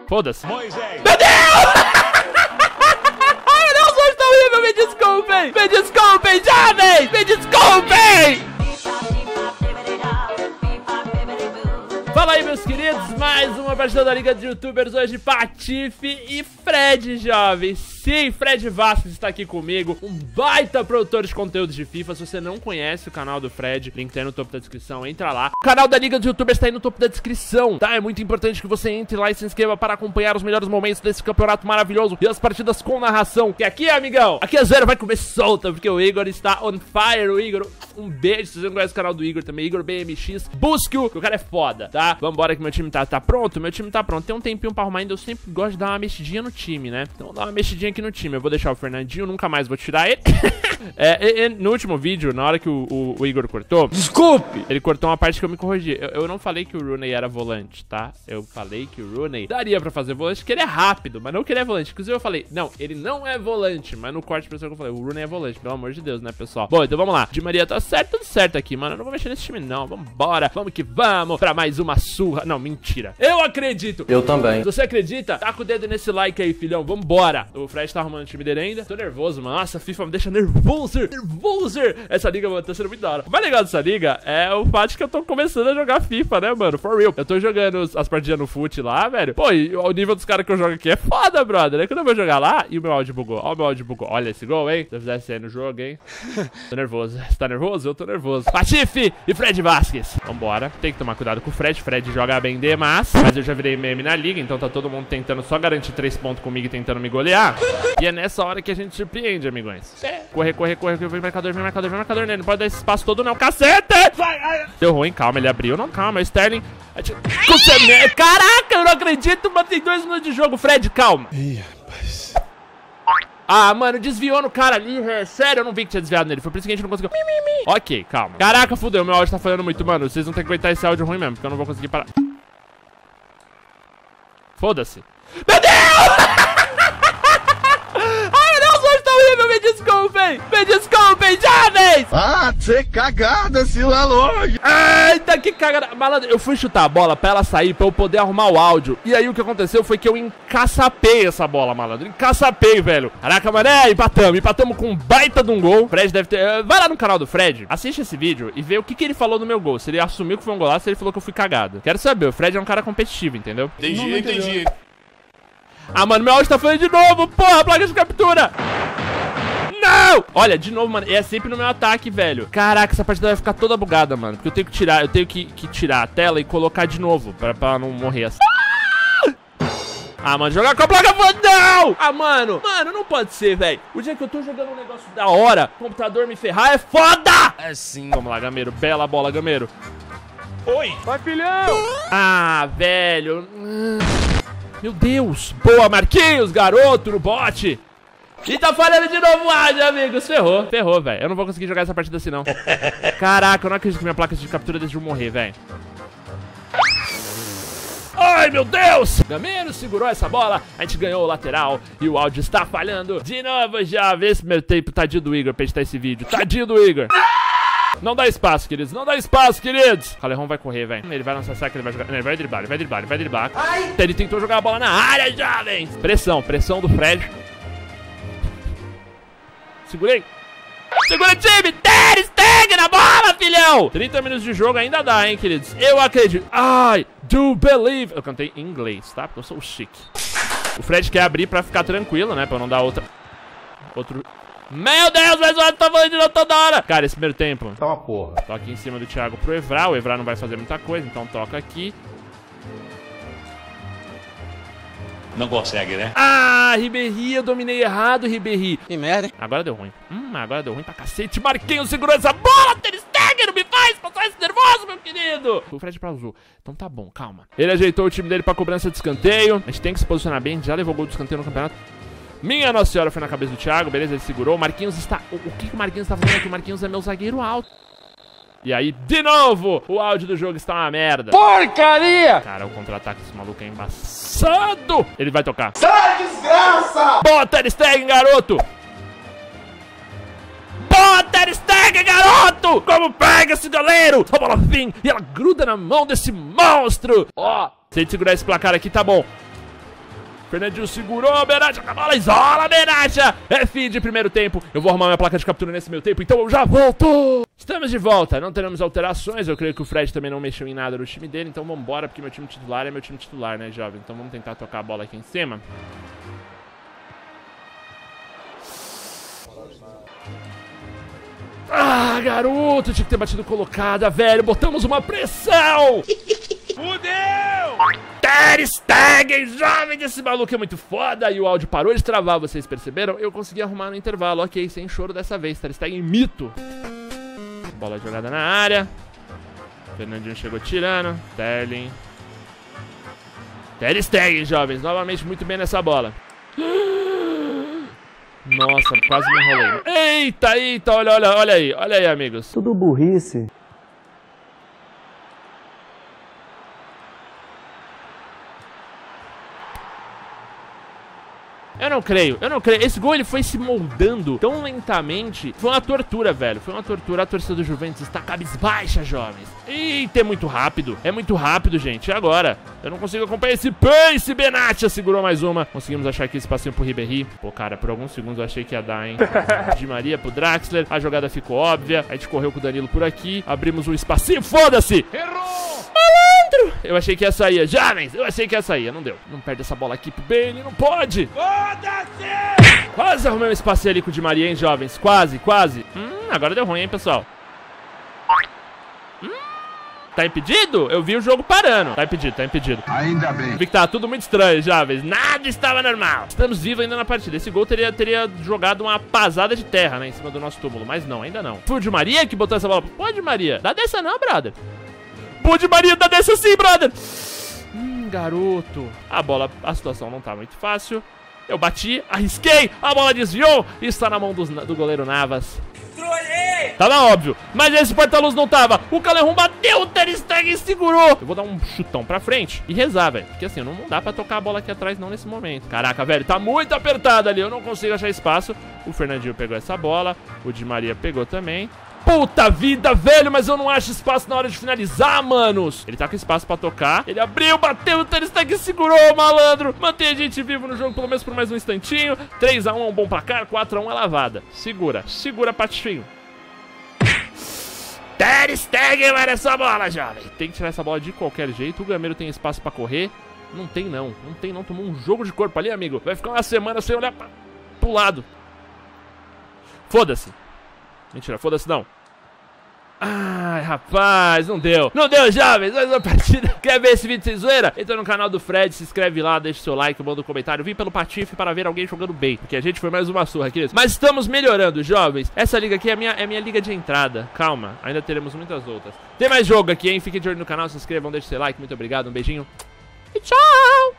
Foda-se. Meu Deus! Ai, meu Deus, hoje tá horrível. Me desculpem. Me desculpem, jovens. Me desculpem. Fala aí, meus queridos, mais uma partida da Liga de Youtubers, hoje Patife e Fred, jovens. Sim, Fred Vasquez está aqui comigo, um baita produtor de conteúdos de FIFA. Se você não conhece o canal do Fred, link tá aí no topo da descrição, entra lá. O canal da Liga de Youtubers tá aí no topo da descrição, tá? É muito importante que você entre lá e se inscreva para acompanhar os melhores momentos desse campeonato maravilhoso e as partidas com narração. Que aqui, amigão, aqui a zoeira vai comer solta, porque o Igor está on fire. O Igor, um beijo, se você não conhece o canal do Igor também, Igor BMX, busque-o, que o cara é foda, tá? Vambora que meu time tá pronto, meu time tá pronto. Tem um tempinho pra arrumar ainda, eu sempre gosto de dar uma mexidinha no time, né? Então vou dar uma mexidinha aqui no time. Eu vou deixar o Fernandinho, nunca mais vou tirar ele. No último vídeo, na hora que o Igor cortou, desculpe, ele cortou uma parte que eu me corrigi. Eu não falei que o Rooney era volante, tá? Eu falei que o Rooney daria pra fazer volante, que ele é rápido, mas não que ele é volante. Inclusive eu falei, não, ele não é volante, mas no corte pessoal que eu falei, o Rooney é volante, pelo amor de Deus, né, pessoal? Bom, então vamos lá. Di Maria tá certo, tudo certo aqui, mano. Eu não vou mexer nesse time, não. Vambora, vamos que vamos pra mais uma surra. Não, mentira. Eu acredito. Eu também. Se você acredita, taca o dedo nesse like aí, filhão. Vambora. O Fred tá arrumando o time dele ainda. Tô nervoso, mano. Nossa, a FIFA me deixa nervoso. Essa liga, mano, tá sendo muito da hora. O mais legal dessa liga é o fato que eu tô começando a jogar FIFA, né, mano? For real. Eu tô jogando as partidas no FUT lá, velho. Pô, e o nível dos caras que eu jogo aqui é foda, brother. É quando eu vou jogar lá e o meu áudio bugou. Ó, o meu áudio bugou. Olha esse gol, hein? Se eu fizesse aí no jogo, hein? Tô nervoso. Você tá nervoso? Eu tô nervoso. Patife e Fred Vasquez. Vambora. Tem que tomar cuidado com o Fred. Fred joga bem demais. Mas eu já virei meme na liga, então tá todo mundo tentando só garantir 3 pontos comigo e tentando me golear. E é nessa hora que a gente surpreende, amigões. Correr. Vem marcador nele. Não pode dar esse espaço todo, não. Cacete! Deu ruim, calma, ele abriu. Não, calma, é o Sterling. Caraca, eu não acredito, mas tem 2 minutos de jogo. Fred, calma. Ih, rapaz. Ah, mano, desviou no cara ali, sério, eu não vi que tinha desviado nele, foi por isso que a gente não conseguiu. Ok, calma. Caraca, fudeu, meu áudio tá falhando muito, mano. Vocês vão ter que aguentar esse áudio ruim mesmo, porque eu não vou conseguir parar. Foda-se. Meu Deus! Ai, meu Deus, hoje tá horrível, me desculpem, jovens! Ah, você cagada, esse relógio! Eita, que cagada! Malandro, eu fui chutar a bola pra ela sair, pra eu poder arrumar o áudio. E aí o que aconteceu foi que eu encaçapei essa bola, malandro. Encaçapei, velho. Caraca, mané, empatamos com um baita de um gol. Fred deve ter... Vai lá no canal do Fred, assiste esse vídeo e vê o que ele falou no meu gol. Se ele assumiu que foi um golaço, se ele falou que eu fui cagado. Quero saber, o Fred é um cara competitivo, entendeu? Entendi. Ah, mano, meu áudio tá falando de novo. Porra, placa de captura. Não! Olha, de novo, mano, é sempre no meu ataque, velho. Caraca, essa partida vai ficar toda bugada, mano. Porque eu tenho que tirar a tela e colocar de novo pra não morrer assim. Ah, mano, jogar com a placa... Não! Ah, mano, não pode ser, velho. O dia que eu tô jogando um negócio da hora, o computador me ferrar é foda! É sim. Vamos lá, Gameiro. Bela bola, Gameiro. Oi! Vai, filhão! Ah, velho. Meu Deus. Boa, Marquinhos, garoto, no bote. E tá falhando de novo o áudio, amigos. Ferrou, velho. Eu não vou conseguir jogar essa partida assim, não. Caraca, eu não acredito que minha placa de captura decidiu morrer, velho. Ai, meu Deus! Gameiro segurou essa bola, a gente ganhou o lateral e o áudio está falhando de novo já. Vê esse primeiro tempo, tadinho do Igor pra editar esse vídeo. Tadinho do Igor. Não dá espaço, queridos. Não dá espaço, queridos. O Calerrão vai correr, velho. Ele vai lançar saque, ele vai jogar. Ele vai driblar. Ai. Ele tentou jogar a bola na área, jovens. Pressão do Fred. Segurei. Segura o time. Ter Stegen na bola, filhão. 30 minutos de jogo ainda dá, hein, queridos. Eu acredito. I do believe. Eu cantei em inglês, tá? Porque eu sou chique. O Fred quer abrir pra ficar tranquilo, né? Pra não dar outro... Meu Deus, mas o outro tá falando de novo toda hora. Cara, esse primeiro tempo Tá uma porra. toca aqui em cima do Thiago pro Evra. O Evra não vai fazer muita coisa, então toca aqui. Não consegue, né? Ah, Ribéry, eu dominei errado, Ribéry. Que merda, hein? Agora deu ruim. Agora deu ruim pra cacete. Marquinhos segurou essa bola. Ter Stegen, não me faz passar esse nervoso, meu querido. O Fred pausou. Então tá bom, calma. Ele ajeitou o time dele pra cobrança de escanteio. A gente tem que se posicionar bem. Já levou gol de escanteio no campeonato. Minha Nossa Senhora, foi na cabeça do Thiago. Beleza, ele segurou. O Marquinhos está... O que o Marquinhos tá fazendo aqui? O Marquinhos é meu zagueiro alto. E aí, de novo, o áudio do jogo está uma merda. Porcaria! Cara, o contra-ataque desse maluco é embaçado. Ele vai tocar. Sai, desgraça! Boa, Ter Stegen, garoto! Boa, Ter Stegen, garoto! Como pega esse goleiro? A bola vem e ela gruda na mão desse monstro. Ó, se ele segurar esse placar aqui, tá bom. Fernandinho segurou, Benatia com a bola, isola, Benatia. É fim de primeiro tempo. Eu vou arrumar minha placa de captura nesse meio tempo, então eu já volto. Estamos de volta, não teremos alterações. Eu creio que o Fred também não mexeu em nada no time dele, então vambora, porque meu time titular é meu time titular, né, jovem? Então vamos tentar tocar a bola aqui em cima. Ah, garoto, tinha que ter batido colocada, velho. Botamos uma pressão. Fudeu! Ter Stegen, jovem, desse maluco é muito foda. E o áudio parou de travar, vocês perceberam? Eu consegui arrumar no intervalo, ok, sem choro dessa vez. Ter Stegen, mito. Bola jogada na área. Fernandinho chegou tirando. Sterling. Ter Stegen, jovens, novamente muito bem nessa bola. Nossa, quase me enrolei. Eita, eita, olha aí, amigos. Tudo burrice. Eu não creio. Esse gol, ele foi se moldando tão lentamente. Foi uma tortura, velho. Foi uma tortura. A torcida do Juventus está cabisbaixa, jovens. Eita, é muito rápido. É muito rápido, gente. E agora? Eu não consigo acompanhar esse pace. Benatia segurou mais uma. Conseguimos achar aqui esse passinho pro Ribéry. Pô, cara, por alguns segundos eu achei que ia dar, hein? Di Maria pro Draxler. A jogada ficou óbvia. A gente correu com o Danilo por aqui. Abrimos um espacinho. Foda-se! Errou! Eu achei que ia sair, jovens, eu achei que ia sair, não deu. Não perde essa bola aqui pro Bale, não pode. Foda-se! Quase arrumei um espacinho ali com o Di Maria, hein, jovens, quase. Agora deu ruim, hein, pessoal. Tá impedido? Eu vi o jogo parando. Tá impedido. Ainda bem. Vi que tava tudo muito estranho, jovens, nada estava normal. Estamos vivos ainda na partida. Esse gol teria jogado uma pasada de terra, né, em cima do nosso túmulo, mas não, ainda não. Foi o Di Maria que botou essa bola. Pô, Di Maria, dá dessa não, brother. Pô, Di Maria, dá dessa sim, brother. Garoto. A situação não tá muito fácil. Eu bati, arrisquei, a bola desviou e está na mão do goleiro Navas. Trolhei! Tava óbvio, mas esse porta-luz não tava. O Calerron bateu, o Ter Stegen segurou. Eu vou dar um chutão pra frente e rezar, velho. Porque assim, não dá pra tocar a bola aqui atrás não nesse momento. Caraca, velho, tá muito apertado ali. Eu não consigo achar espaço. O Fernandinho pegou essa bola. O Di Maria pegou também. Puta vida, velho, mas eu não acho espaço na hora de finalizar, manos. Ele tá com espaço pra tocar. Ele abriu, bateu, o Ter Stegen segurou, malandro. Mantém a gente vivo no jogo pelo menos por mais um instantinho. 3 a 1 é um bom placar, 4 a 1 é lavada. Segura, patifinho. Ter Stegen, mano, essa bola, jovem. Tem que tirar essa bola de qualquer jeito. O Gameiro tem espaço pra correr. Não tem não. Tomou um jogo de corpo ali, amigo. Vai ficar uma semana sem olhar pro lado. Foda-se. Mentira, foda-se não. Ai, rapaz, não deu. Não deu, jovens, mais uma partida. Quer ver esse vídeo sem zoeira? Entra no canal do Fred, se inscreve lá, deixa o seu like, manda um comentário. Vim pelo Patife para ver alguém jogando bem, porque a gente foi mais uma surra aqui. Mas estamos melhorando, jovens. Essa liga aqui é a minha liga de entrada. Calma, ainda teremos muitas outras. Tem mais jogo aqui, hein? Fiquem de olho no canal, se inscrevam, deixa o seu like. Muito obrigado, um beijinho e tchau!